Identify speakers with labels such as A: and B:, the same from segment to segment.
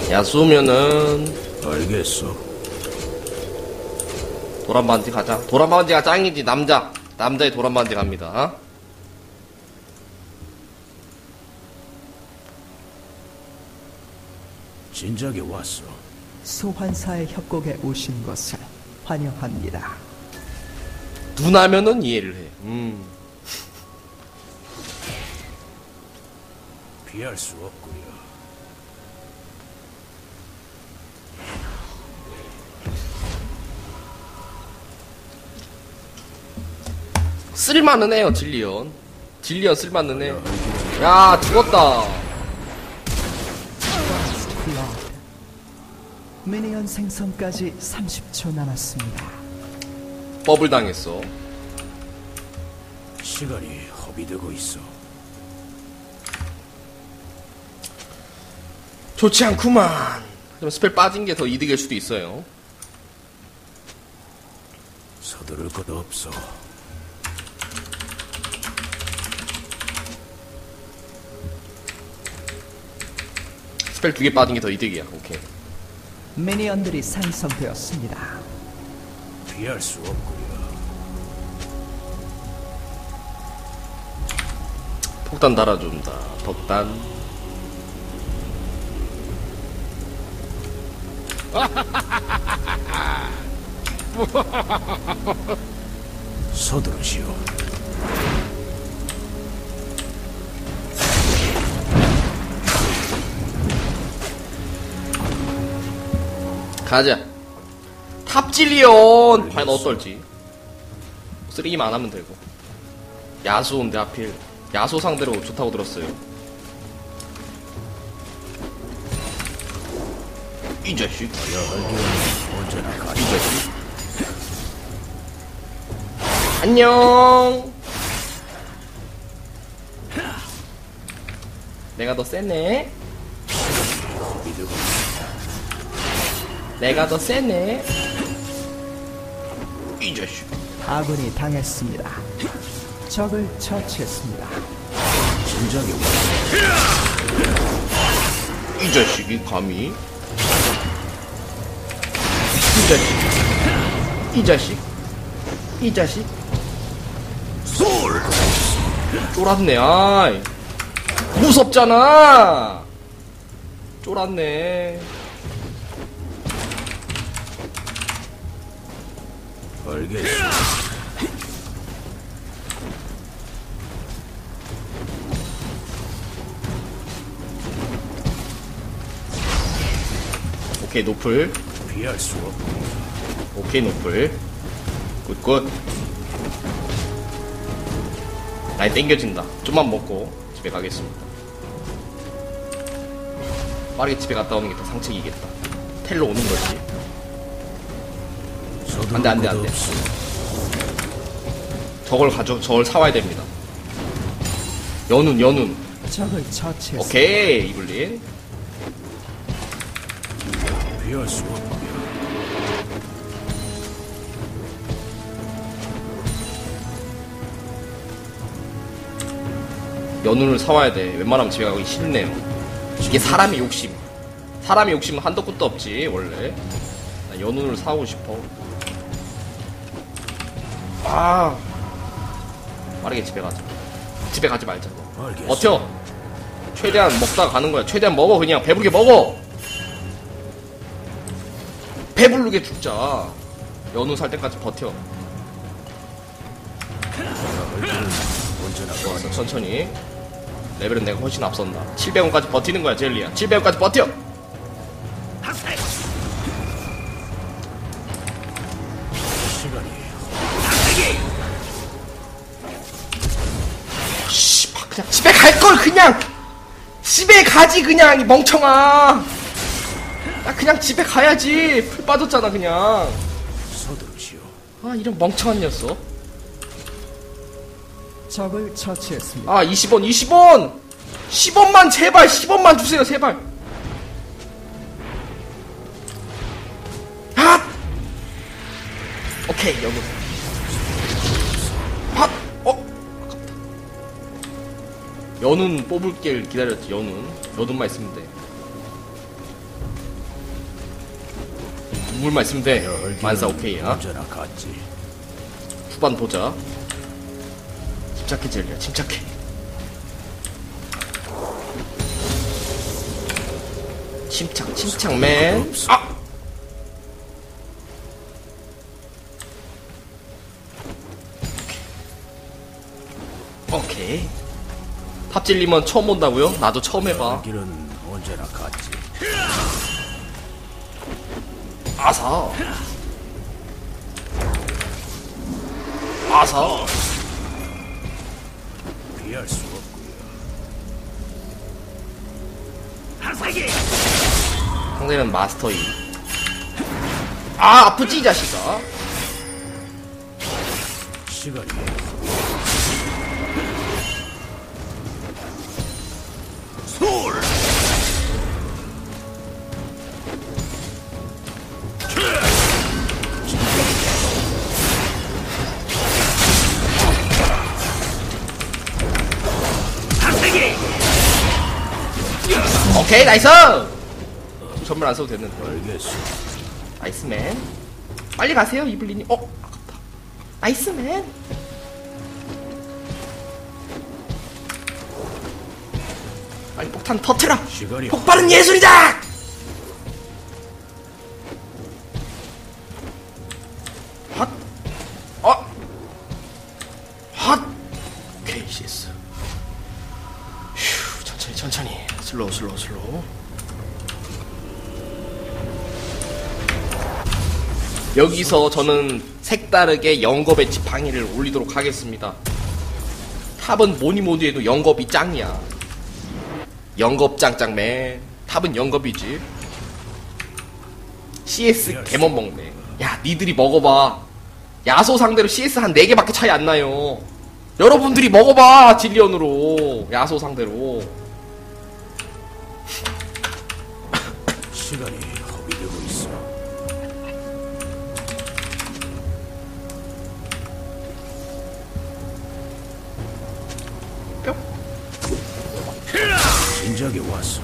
A: 야수면은
B: 알겠어.
A: 도란반지 가자. 도란반지가 짱이지. 남자의 도란반지 갑니다. 어?
B: 진작에 왔어.
C: 소환사의 협곡에 오신 것을 환영합니다.
A: 누나면은 이해를 해.
B: 피할 수 없구려.
A: 쓸만은 해요, 딜리언. 딜리언 쓸만은 해. 야, 죽었다.
C: 미니언 생성까지 30초 남았습니다.
A: 버블 당했어.
B: 시간이 허비되고 있어.
A: 좋지 않구만. 그럼 스펠 빠진 게 더 이득일 수도 있어요.
B: 서두를 것도 없어.
A: 스펠 2개 빠진 게 더 이득이야. 오케이.
C: 미니언들이 생성되었습니다.
B: 피할 수 없구려.
A: 폭탄 달아준다. 덕단.
B: 서두르시오.
A: 가자. 탑질리온! 과연 어떨지. 쓰레기만 안 하면 되고. 야수인데 하필. 야수 상대로 좋다고 들었어요. 이 자식.
B: 언제나 가지.
A: 이 자식. 안녕! 내가 더 세네?
B: 허비되고
A: 내가 더 세네? 이 자식.
C: 아군이 당했습니다. 적을 처치했습니다.
B: 진작에 왔어.
A: 이 자식이 감히? 이 자식. 이 자식. 이 자식.
B: 솔!
A: 쫄았네. 아이. 무섭잖아. 쫄았네.
B: 알겠어.
A: 오케이 노플.
B: 피할 수 없구려.
A: 오케이 노플. 굿굿. 라인 땡겨진다. 좀만 먹고 집에 가겠습니다. 빠르게 집에 갔다 오는 게 더 상책이겠다. 텔로 오는 거지. 안 돼, 안 돼, 안 돼. 저걸 사와야 됩니다. 연운.
C: 적을 처치했습니다.
A: 오케이, 이블린.
B: 피할 수 없구려.
A: 연운을 사와야 돼. 웬만하면 집에 가기 싫네요. 이게 사람의 욕심. 사람의 욕심은 한도 끝도 없지, 원래. 나 연운을 사오고 싶어. 아. 빠르게 집에 가자. 집에 가지 말자.
B: 알겠어.
A: 버텨. 최대한 먹다가 가는 거야. 최대한 먹어, 그냥. 배부르게 먹어. 배부르게 죽자. 연운 살 때까지 버텨.
B: 언제나
A: 좋았어, 천천히. 레벨은 내가 훨씬 앞선다. 700원까지 버티는 거야, 젤리야. 700원까지 버텨!
B: 시간이
A: 씨발, 그냥 집에 갈걸, 그냥! 집에 가지, 그냥, 이 멍청아! 나 그냥 집에 가야지. 풀 빠졌잖아, 그냥.
B: 서두르시오.
A: 아, 이런 멍청한 녀석.
C: 적을 처치했습니다.
A: 아, 20원, 20원! 10원만, 제발, 10원만 주세요, 제발. 아! 오케이, 여기. 아! 아깝다. 연운 뽑을 길 기다렸지, 연운만 있으면 돼. 물만 있으면 돼.
B: 얼기는
A: 만사 오케이야.
B: 언제나 같지.
A: 후반 보자. 침착해 젤리야, 침착해. 침착 맨. 아! 오케이. 탑질리면 처음 본다고요? 나도 처음 해봐.
B: 얼기는 언제나 같지.
A: 아사. 아사.
B: 피할 수 없고요.
A: 상대는 마스터이. 아, 아프지 이 자식아.
B: 시간이
A: 오케이, 나이스! 전멸 안 써도 됐는데.
B: 알겠어.
A: 나이스맨. 빨리 가세요, 이블린이. 아깝다. 나이스맨. 빨리 폭탄 터트려!
B: 시간이
A: 폭발은 예술이다! 핫! 핫! 오케이, CS. 휴, 천천히. 슬로우. 여기서 저는 색다르게 영겁의 지팡이를 올리도록 하겠습니다. 탑은 뭐니 해도 영겁이 짱이야. 영겁 짱짱맨. 탑은 영겁이지. CS 개만 먹네. 야, 니들이 먹어봐. 야소 상대로 CS 한 4개밖에 차이 안 나요. 여러분들이 먹어봐, 질리언으로. 야소 상대로.
B: 시간이 허비되고 있어.
A: 뿅.
B: 진작에 왔어.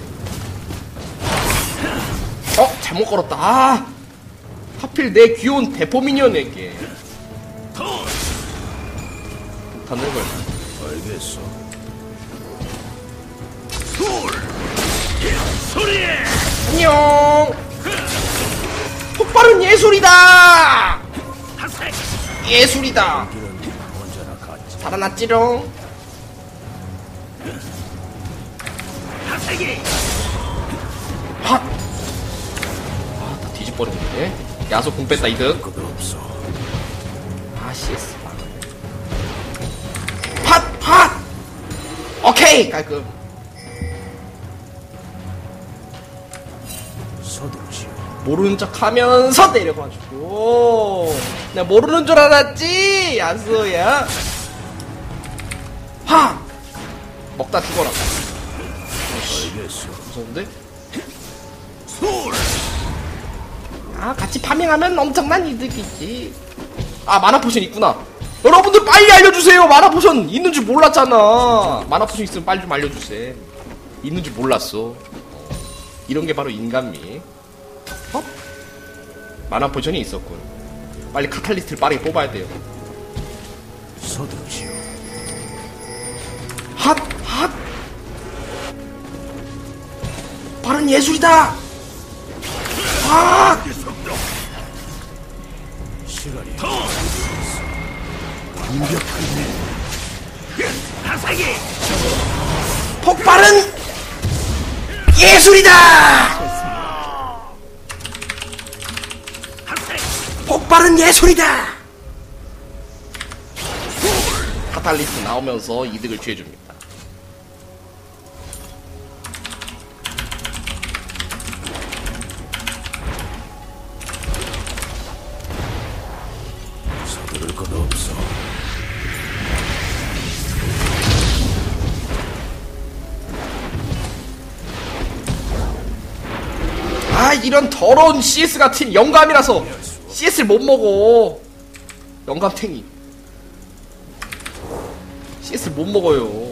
A: 잘못 걸었다. 아, 하필 내 귀여운 대포 미니언에게 폭탄을 걸.
B: 알겠어.
A: 안녕. 폭발은 예술이다. 예술이다.
B: 길은 언제나 같지.
A: 살아났지롱. 핫. 아, 다 뒤집어버렸네. 야소 공 뺐다 이득.
B: 그거 없어.
A: 아, CS. 핫. 오케이, 깔끔.
B: 서두르시오.
A: 모르는 척 하면서 때려가지고. 내가 모르는 줄 알았지? 야수야. 하! 먹다 죽어라.
B: 알겠어.
A: 무서운데? 아, 같이 파밍하면 엄청난 이득이지. 아, 마나 포션 있구나. 여러분들 빨리 알려주세요. 마나 포션 있는 줄 몰랐잖아. 마나 포션 있으면 빨리 좀 알려주세요. 있는 줄 몰랐어. 이런 게 바로 인간미. 마나 포션이 있었군. 빨리 카탈리스트를 빠르게 뽑아야 돼요.
B: 서두르시오.
A: 핫! 빠른 예술이다! 핫!
B: 시간이
A: 폭발은 예술이다! 폭발은 예술이다! 카탈리스트 나오면서 이득을 취해줍니다.
B: 서두를 것 없어.
A: 아, 이런 더러운 CS 같은 영감이라서 CS를 못 먹어. 영감탱이. CS를 못 먹어요.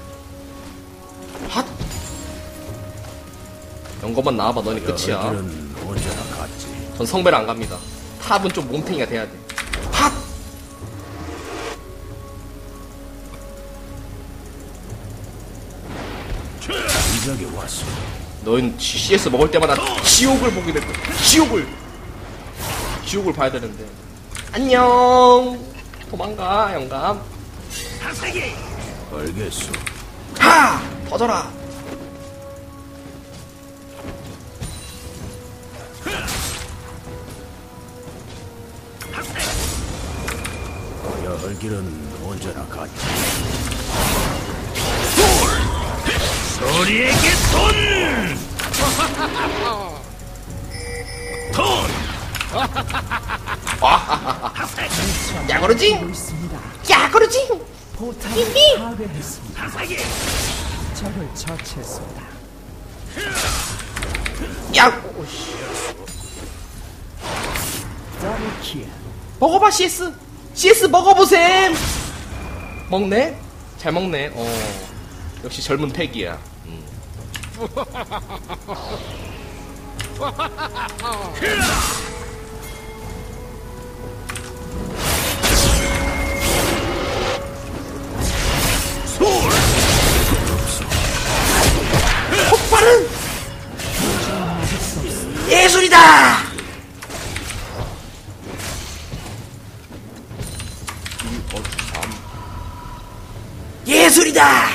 A: 핫! 영감만 나와봐, 너네 끝이야.
B: 얼굴은 언제나 같지.
A: 전 성배를 안 갑니다. 탑은 좀 몸탱이가 돼야 돼. 핫!
B: 이작에 왔어.
A: 너는 CS 먹을 때마다 지옥을 보게 될 거야. 지옥을 봐야 되는데. 안녕. 도망가 영감.
B: 알겠어.
A: 하! 터져라.
B: 가야 할 길은 언제나 같지. 소리에게 돈!
A: 야 그러지?
C: 하고 있습니다.
A: 야 그러지?
C: 포탑을 파괴했습니다. 적을 처치했습니다.
A: 야
C: 더블킬.
A: 먹어봐 CS 먹어보셈. 먹네? 잘 먹네. 역시 젊은 패기야. 폭발은 예술이다. 예술이다.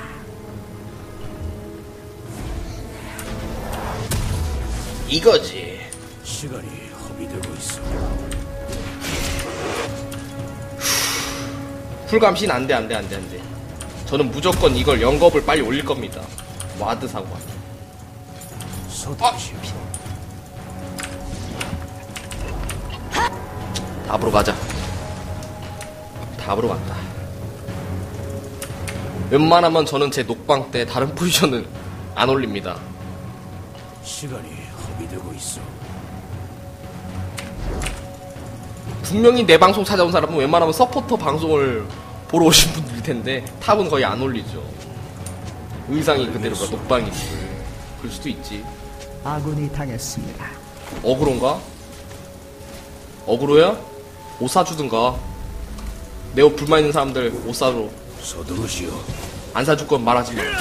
A: 이거지.
B: 시간이 허비되고 있어.
A: 풀감신 안돼. 저는 무조건 이걸 영겁을 빨리 올릴 겁니다. 와드 사고.
B: 서두르시오.
A: 답으로 가자. 답으로 간다. 웬만하면 저는 제 녹방 때 다른 포지션은 안 올립니다.
B: 시간이 허비되고 있어.
A: 분명히 내 방송 찾아온 사람은 웬만하면 서포터 방송을 보러 오신 분들일 텐데 탑은 거의 안 올리죠. 의상이 그대로가 녹방이지. 그럴 수도 있지.
C: 아군이 당했습니다.
A: 어그로인가? 어그로야? 옷 사주든가. 내 옷 불만 있는 사람들 옷 사줘.
B: 서두르시오.
A: 안 사줄 건 말하지 마.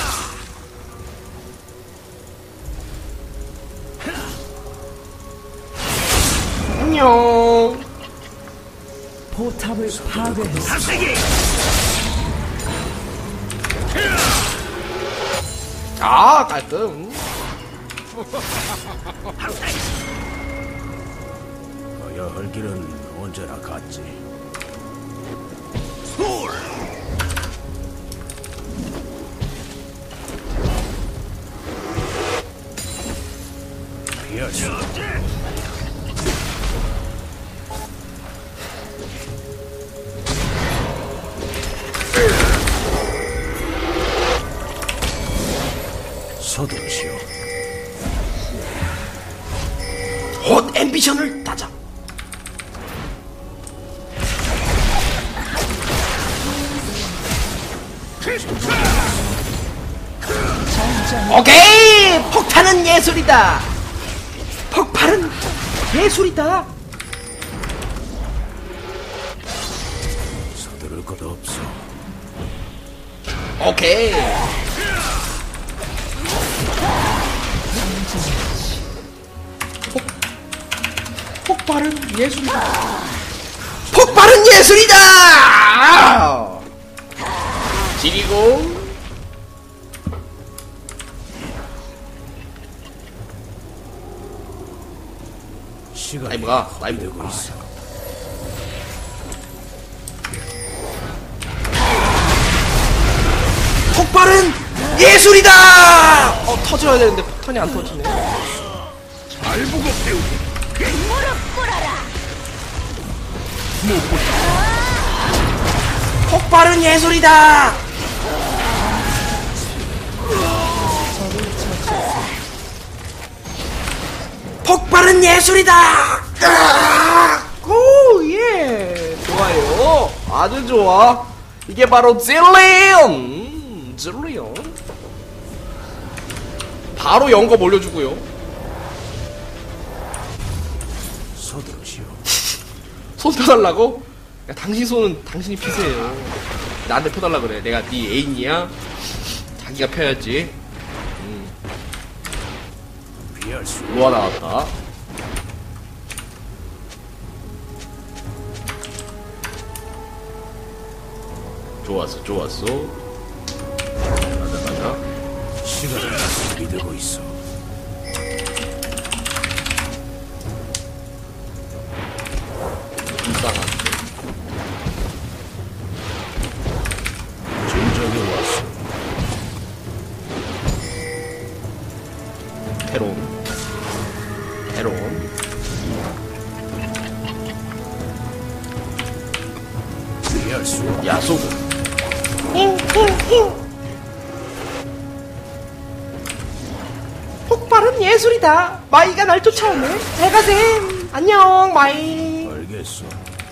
A: 안녕.
C: 포탑을 파괴했습니다.
A: 아, 깔끔.
B: 가야 할 길은 언제나 같지. 피하시. 서두르시오.
A: 헛 앰비션을 따자. 오케이! 폭탄은 예술이다! 폭발은 예술이다!
B: 서두를 것 없어.
A: 오케이! 폭발은 예술이다! 폭발은 예술이다! 지리고
B: 시간이
A: 라이브가
B: 허비되고 있어.
A: 폭발은 예술이다! 터져야 되는데 폭탄이 안 터지네.
B: 잘 보고 배우게.
A: 폭발은 예술이다! 폭발은 예술이다! 오, 예! 좋아요. 아주 좋아. 이게 바로 질리언! 질리언. 바로 영겁 올려주고요.
B: 서두르시오.
A: 손 펴달라고? 야, 당신 손은 당신이 피세요. 나한테 펴달라 그래. 내가 네 애인이야? 자기가 펴야지.
B: 피할 수
A: 로아 나왔다. 좋았어, 좋았어. 가자.
B: 시간을 믿고 있어.
A: 불쌍한.
B: 진작에 왔어.
A: 해롬. 해롬.
B: 피할 수 없어.
A: 야소금. 폭발은 예술이다. 마이가 날 쫓아오네. 잘가셈. 안녕, 마이.
B: 알겠어.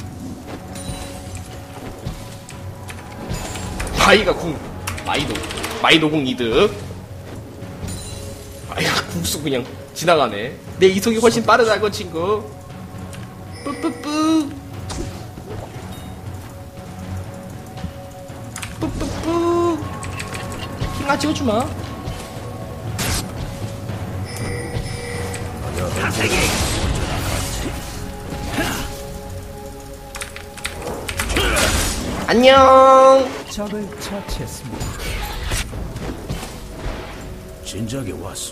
A: 마이가 궁. 마이도 궁 이득. 마이가 궁수 그냥 지나가네. 내 이속이 훨씬 빠르다고, 친구. 뿌뿌뿌. 뿌뿌뿌. 킹아 찍어주마. 안녕.
C: 적을 처치했습니다.
B: 진작에 왔어.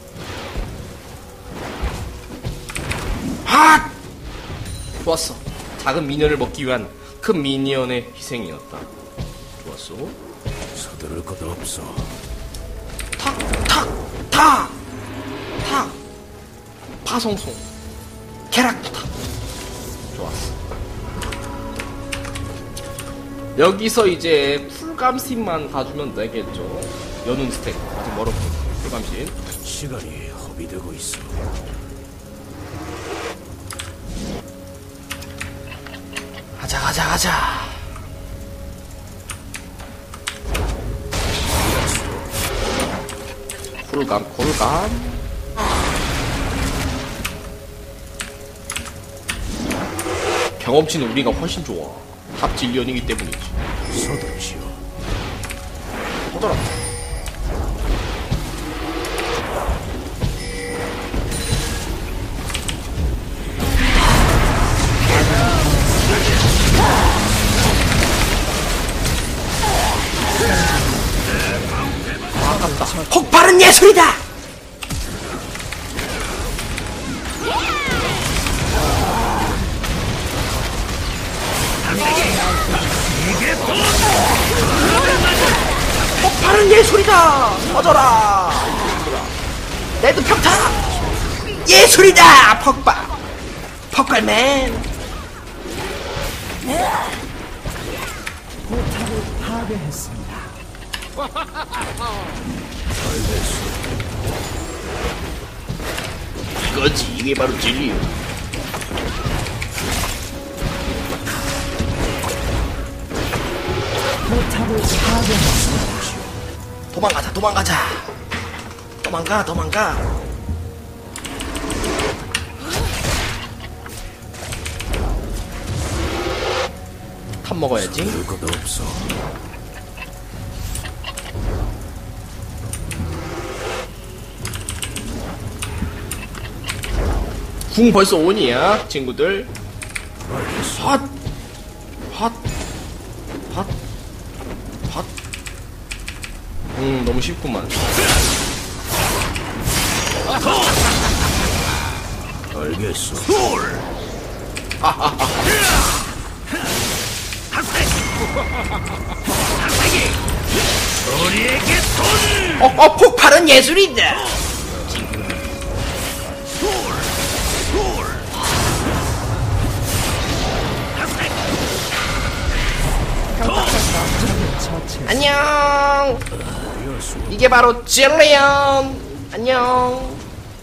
A: 핫! 좋았어. 작은 미니언을 먹기 위한 큰 미니언의 희생이었다. 좋았어.
B: 서두를 것 없어.
A: 탁! 탁! 탁! 탁! 파송송. 캐락탁. 좋았어. 여기서 이제 풀감신만 가주면 되겠죠. 연운 스택. 아직 멀었고. 풀감신.
B: 시간이 허비되고 있어.
A: 가자. 쿨감. 경험치는 우리가 훨씬 좋아. 탑 질리언이기 때문이지.
B: 서두르시오.
A: 호더라. 아깝다. 폭발은 예술이다! 폭발은 예술이다! 터져라! 레드 평타! 예술이다! 폭발맨!
C: 포탑을 파괴했습니다.
A: 이거지, 이게 바로 진리.
C: 포탑을 파괴했습니다.
A: 도망가자. 도망가. 탑 먹어야지.
B: 서두를 것 없어.
A: 궁 벌써 온이야, 친구들. 핫. 너무 쉽구만.
B: 알겠어.
A: 폭발은 예술이다. 안녕. 이게 바로 젤리언. 안녕.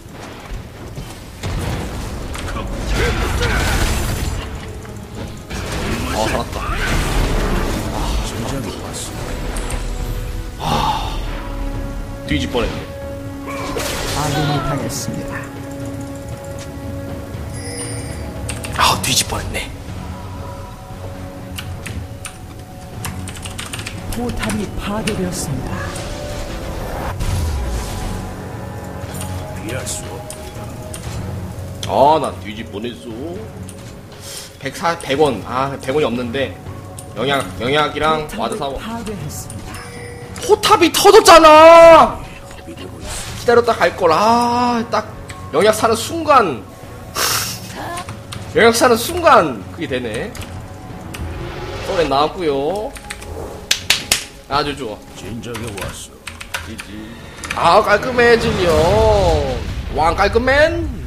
A: 살았다.
B: 진작에 왔어.
A: 뒤집 뻔했네.
C: 아군이 당했습니다.
A: 뒤집어냈네.
C: 포탑이 파괴되었습니다.
B: 피할 수 없다.
A: 나 뒤집어냈어. 100원. 100원이 없는데. 영약이랑
C: 포탑을
A: 와드사워.
C: 파괴했습니다.
A: 포탑이 터졌잖아!
B: 허비되고 있어.
A: 기다렸다 갈걸. 딱 영약 사는 순간. 영약 사는 순간 그게 되네. 소렌 나왔구요. 아주 좋아.
B: 진작에 왔어.
A: 지지. 깔끔해 질려. 왕 깔끔맨.